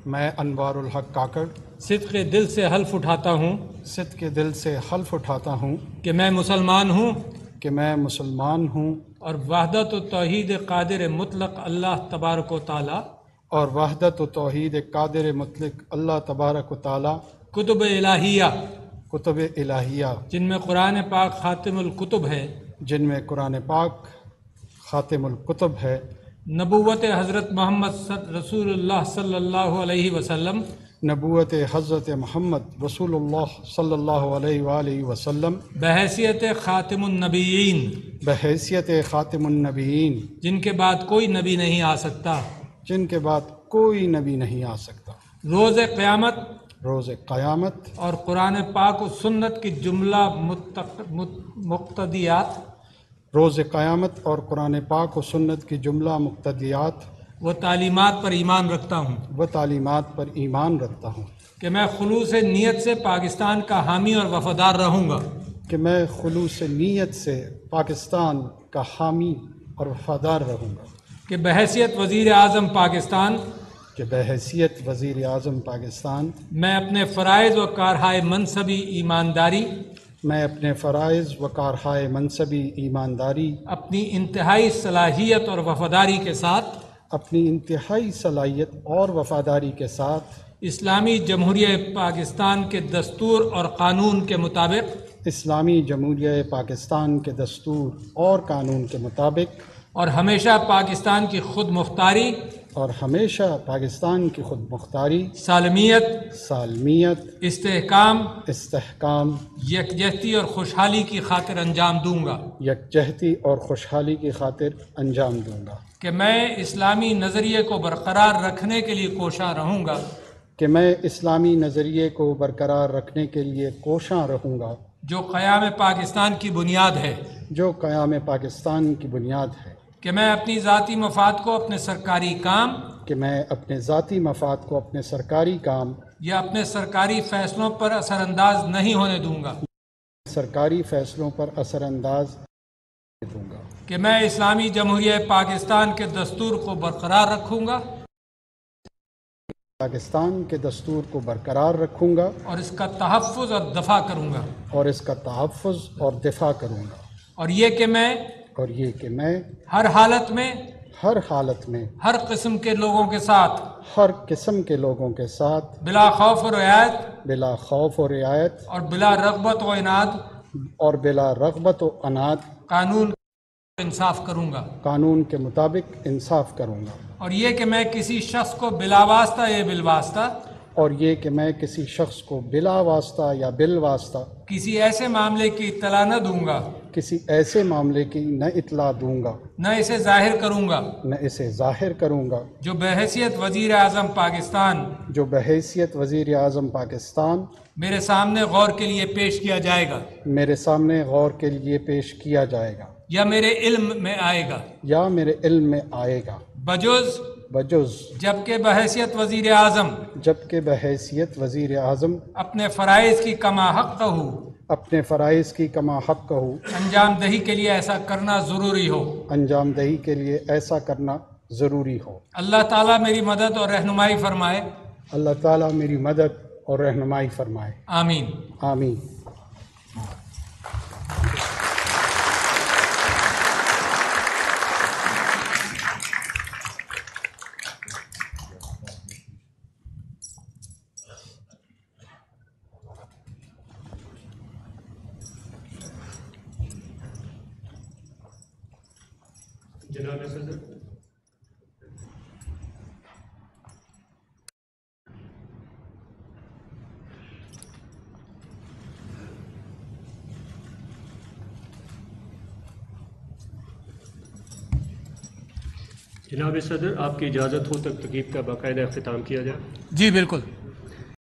میں انوار الحق کاکڑ صدق دل سے حلف اٹھاتا ہوں صدق کے دل سے حلف اٹھاتا ہوں کہ میں مسلمان ہوں کہ میں مسلمان ہوں اور وحدت و توحید قادر مطلق اللہ تبارک و تعالی اور وحدت و توحید قادر مطلق اللہ تبارک و تعالی کتب الہیہ کتب الہیہ جن میں قرآن پاک خاتم الکتب ہے، جن میں قرآن پاک خاتم الکتب ہے، نبوت حضرت محمد رسول اللہ صلی اللہ علیہ وسلم نبوت حضرت محمد رسول اللہ صلی اللہ علیہ وآلہ وسلم بحیثیت خاتم النبیین بحیثیت خاتم النبیین جن کے بعد کوئی نبی نہیں آ سکتا، جن کے بعد کوئی نبی نہیں آ سکتا، روز قیامت روز قیامت اور قرآن پاک و سنت کی جملہ مقتضیات روز قیامت اور قرآن پاک و سنت کی جملہ مقتضیات و تعلیمات پر ایمان رکھتا ہوں و تعلیمات پر ایمان رکھتا ہوں کہ میں خلوص نیت سے پاکستان کا حامی اور وفادار رہوں گا، کہ میں خلوص نیت سے پاکستان کا حامی اور وفادار رہوں گا، کہ بحیثیت وزیر اعظم پاکستان کہ بحیثیت وزیر اعظم پاکستان میں اپنے فرائض و کارہائے منصبی ایمانداری، میں اپنے فرائض و کارہائے منصبی ایمانداری اپنی انتہائی صلاحیت اور وفاداری کے ساتھ اپنی انتہائی صلاحیت اور وفاداری کے ساتھ اسلامی جمہوریہ پاکستان کے دستور اور قانون کے مطابق اسلامی جمہوریہ پاکستان کے دستور اور قانون کے مطابق اور ہمیشہ پاکستان کی خود مختاری، اور ہمیشہ پاکستان کی خود مختاری، سالمیت، سالمیت، استحکام، استحکام، یکجہتی اور خوشحالی کی خاطر انجام دوں گا، یکجہتی اور خوشحالی کی خاطر انجام دوں گا، کہ میں اسلامی نظریے کو برقرار رکھنے کے لیے کوشاں رہوں گا، کہ میں اسلامی نظریے کو برقرار رکھنے کے لیے کوشاں رہوں گا، جو قیام پاکستان کی بنیاد ہے، جو قیام پاکستان کی بنیاد ہے، کہ میں اپنی ذاتی مفاد کو اپنے سرکاری کام کہ میں اپنے ذاتی مفاد کو اپنے سرکاری کام یا اپنے سرکاری فیصلوں پر اثر انداز نہیں ہونے دوں گا، سرکاری فیصلوں پر اثر انداز دوں گا، کہ میں اسلامی جمہوریہ پاکستان کے دستور کو برقرار رکھوں گا پاکستان کے دستور کو برقرار رکھوں گا اور اس کا تحفظ اور دفاع کروں گا، اور اس کا تحفظ اور دفاع کروں گا، اور یہ کہ میں ہر حالت میں ہر حالت میں ہر قسم کے لوگوں کے ساتھ ہر قسم کے لوگوں کے ساتھ بلا خوف و رعایت بلا خوف و رعایت اور بلا رغبت و عناد اور بلا رغبت و عناد قانون کا انصاف کروں گا، قانون کے مطابق انصاف کروں گا، اور یہ کہ میں کسی شخص کو بلا واسطہ یا بالواسطہ اور یہ کہ میں کسی شخص کو بلا واسطہ یا بالواسطہ کسی ایسے معاملے کی اطلاع نہ دوں گا، کسی ایسے معاملے کی نہ اطلاع دوں گا، نہ اسے ظاہر کروں گا، نہ اسے ظاہر کروں گا، جو بحیثیت وزیر اعظم پاکستان جو بحیثیت وزیر اعظم پاکستان میرے سامنے غور کے لیے پیش کیا جائے گا میرے سامنے غور کے لیے پیش کیا جائے گا یا میرے علم میں آئے گا، یا میرے علم میں آئے گا، بجز جبکہ بحیثیت وزیر اعظم جبکہ بحیثیت وزیر اعظم اپنے فرائض کی کما حق ہو اپنے فرائض کی کما حق ہو انجام دہی کے لیے ایسا کرنا ضروری ہو، انجام دہی کے لیے ایسا کرنا ضروری ہو۔ اللہ تعالیٰ میری مدد اور رہنمائی فرمائے، اللہ تعالیٰ میری مدد اور رہنمائی فرمائے، آمین۔ آمین۔ جناب صدر، جناب صدر، آپ کی اجازت ہو تک تقریب کا باقاعدہ اختتام کیا جائے؟ جی بالکل۔